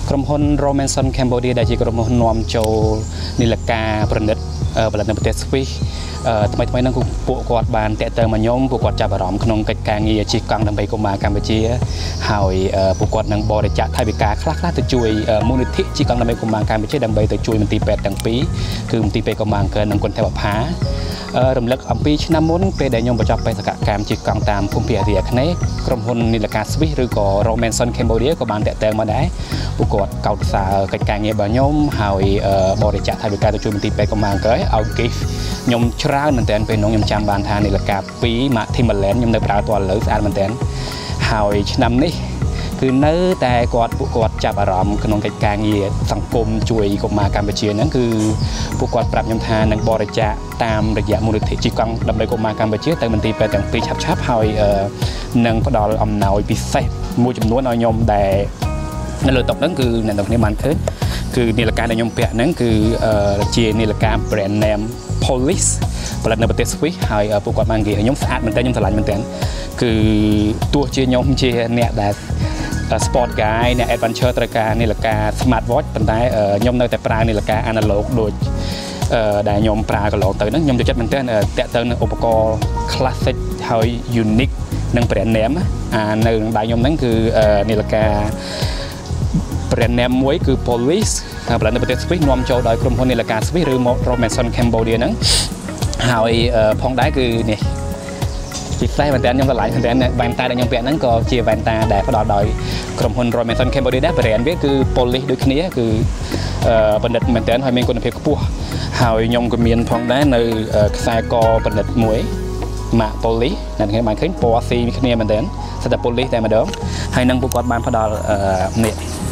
ក្រុមហ៊ុន Romanson Cambodia ដែលជាក្រុមហ៊ុននាំចូលនីលការប្រណិតផលិតនៅប្រទេសស្វីសថ្មីហ្នឹងគឺពួកគាត់បានតាក់ទងមកខ្ញុំពួកគាត់ចាប់អារម្មណ៍ក្នុងកិច្ចការងារជិះកង់ដើម្បីកុមារកម្ពុជាហើយពួកគាត់នឹងបរិច្ចាគថវិកាខ្លះទៅជួយមូលនិធិជិះកង់ដើម្បីកុមារកម្ពុជាដើម្បីទៅជួយមន្ទីរពេទ្យទាំងពីរគឺមន្ទីរពេទ្យកុមារអង្គរនិងគុណធម៌ផារំលឹកអំពីឆ្នាំមុនពេលដែលខ្ញុំបញ្ចប់បេសកកម្មជិះកង់តាមភូមិភាគអាស៊ីអាគ្នេយ៍ក្រុមហ៊ុននីលការស្វីសឬក៏ Romanson Cambodia ក៏បានតាក់ទងមកដែរពួកគាត់កោតសរកិច្ចការងាររបស់ខ្ញុំហើយបរិច្ចាគថវិកាទៅជួយមន្ទីរពេទ្យកុមារអង្គរឲ្យ gift ខ្ញុំច្រើនមែនតើពេលនោះខ្ញុំចាំបានថានីលការ2 Mark Timberland ខ្ញុំនៅប្រើតលើស្អាតមែនតើហើយឆ្នាំនេះគឺនៅតែពួកគាត់ចាប់អារម្មណ៍ក្នុងកិច្ចការងារសង្គមជួយកុមារកម្ពុជាហ្នឹងគឺពួកគាត់ប្រាប់ខ្ញុំថានឹងបរិច្ចាគតាមរយៈមូលនិធិជិះកង់ដើម្បីកុមារកម្ពុជាទៅមន្ទីរពេទ្យទាំងពីរឆាប់ហើយនឹងផ្ដល់អំណោយពិសេសមួយចំនួនឲ្យខ្ញុំដែលនៅលើតុហ្នឹងគឺអ្នកទាំងគ្នាបានឃើញគឺនីលការដែលខ្ញុំពាក់ហ្នឹងគឺជានីលការ brand name Police ផលិតនៅប្រទេសស្វីសហើយពួកគាត់បាននិយាយឲ្យខ្ញុំស្អាតមែនតើខ្ញុំស្រឡាញ់មែនតើគឺទោះជាខ្ញុំជាអ្នកដែលsport guy អ្នក adventure ត្រូវការនាឡិកា smart watch ប៉ុន្តែខ្ញុំនៅតែប្រើនាឡិកា analog ដូចដែលខ្ញុំប្រើកន្លងទៅហ្នឹងខ្ញុំចូលចិត្តមែនទែនតាក់ទងនឹងឧបករណ៍ classic ហើយ unique និង brand name នៅក្នុងដៃខ្ញុំហ្នឹងគឺនាឡិកា brand name មួយគឺ Police ផលិតនៅប្រទេសស្វីសនាំចូលដោយក្រុមហ៊ុននាឡិកាស្វីសឬ Romanson Cambodia ហ្នឹងហើយផងដែរគឺនេះពិសេសមែនតើខ្ញុំឆ្លាញ់មែនតើវ៉ែនតាដែលខ្ញុំពាក់ហ្នឹងក៏ជាវ៉ែនតាដែលផ្ដល់ដោយក្រុមហ៊ុន Romanson Cambodia ដែរ brand វាគឺ Polish ដូចគ្នាគឺបណ្ឌិតមែនតើហើយមានគុណភាពខ្ពស់ហើយខ្ញុំក៏មានផងដែរនៅខ្សែកបណ្ឌិតមួយ Mark Polish អ្នកទាំងបានឃើញពណ៌ស៊ីគ្នាមែនតើសិតតែ Polish តែម្ដងហើយនឹងពួកគាត់បានផ្ដល់នេះ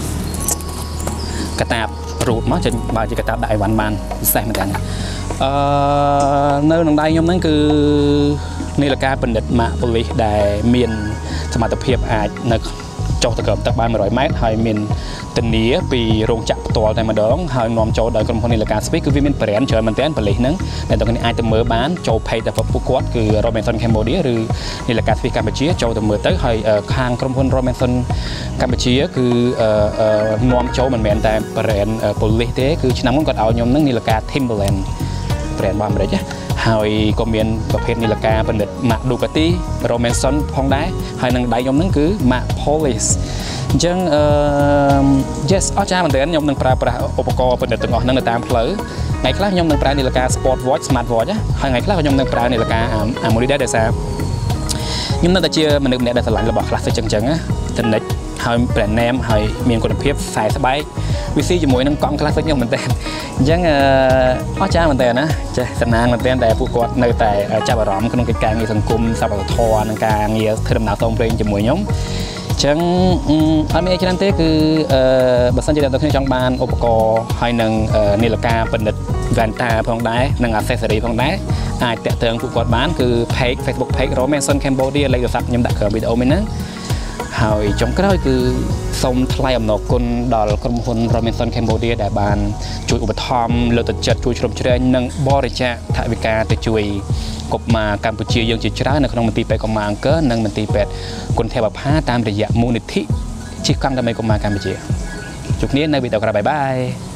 កាតាបរូតមកចេញបើជាកាតាបដាក់អីវ៉ាន់បានពិសេសមែនតើនៅក្នុងដៃខ្ញុំហ្នឹងគឺនីលការបណ្ឌិត Mark Polish ដែលមានសមត្ថភាពអាចនៅចុះទៅក្រោមទឹកបាន100 ម៉ែត្រហើយមានធានាពីរោងចក្រផ្ទាល់តែម្ដងហើយនាំចូលដោយក្រុមហ៊ុននីលការស្វីសគឺវាមាន brand ច្រើនមែនទែនប៉ូលីសហ្នឹងដែលទាំងនេះអាចទៅមើលបានចូល page របស់ពួកគាត់គឺ Romanson Cambodia ឬនីលការស្វីសកម្ពុជាចូលទៅមើលទៅហើយខាងក្រុមហ៊ុន Romanson កម្ពុជាគឺនាំចូលមិនមែនតែ brand ប៉ូលីសទេគឺឆ្នាំមុនគាត់ឲ្យខ្ញុំហ្នឹងនីលការ Timberland brand របស់អាមេរិកហើយក៏មានប្រភេទនីលការបណ្ឌិត Mark Ducati Romanson ផងដែរហើយនឹងដៃខ្ញុំហ្នឹងគឺ Mark Polish អញ្ចឹងyes អស្ចារ្យមែនទែនខ្ញុំនឹងប្រើប្រាស់ឧបករណ៍បណ្ឌិតទាំងអស់ហ្នឹងនៅតាមផ្លូវថ្ងៃខ្លះខ្ញុំនឹងប្រើនីលការ sport watch smart watch ហើយថ្ងៃខ្លះខ្ញុំនឹងប្រើនីលការ Monireth ដែរដោយសារខ្ញុំនៅតែជាមនុស្សម្នាក់ដែលស្រឡាញ់របស់ classic ចឹងណាទំនិញហើយ brand name ហើយមានគុណភាពខ្សែស្បែកវាស៊ីជាមួយនឹងកង់ classic ខ្ញុំមែនតើអញ្ចឹងអស្ចារ្យមែនតើណាចេះសំណាងមែនតើតែពួកគាត់នៅតែចាប់អារម្មណ៍ក្នុងកិច្ចការងារសង្គមសប្បុរសធម៌និងការងារធ្វើដំណើរផ្សងព្រេងជាមួយខ្ញុំអញ្ចឹងអត់មានអីច្រើនទេគឺបើសិនជាអ្នកទាំងគ្នាចង់បានឧបករណ៍ហើយនឹងនីលការបណ្ឌិត Vanta ផងដែរនិង accessory ផងដែរអាចតាក់ទងពួកគាត់បានគឺ page Facebook page Romanson Cambodia លេខទូរស័ព្ទខ្ញុំដាក់ក្រោមវីដេអូនេះណាហើយចុងក្រោយគឺសូមថ្លែងអំណរគុណដល់ក្រុមហ៊ុន Romanson Cambodia ដែលបានជួយឧបត្ថម្ភលើកទឹកចិត្តជួយជ្រោមជ្រែងនិងបរិច្ចាគថវិកាទៅជួយកុមារកម្ពុជាយើងជាច្រើននៅក្នុងមន្ទីរពេទ្យកុមារអង្គរនិងមន្ទីរពេទ្យគុណធម៌ផាតាមរយៈមូលនិធិជិះកង់ដើម្បីកុមារកម្ពុជាជួបគ្នានៅវីដេអូក្រោយបាយបាយ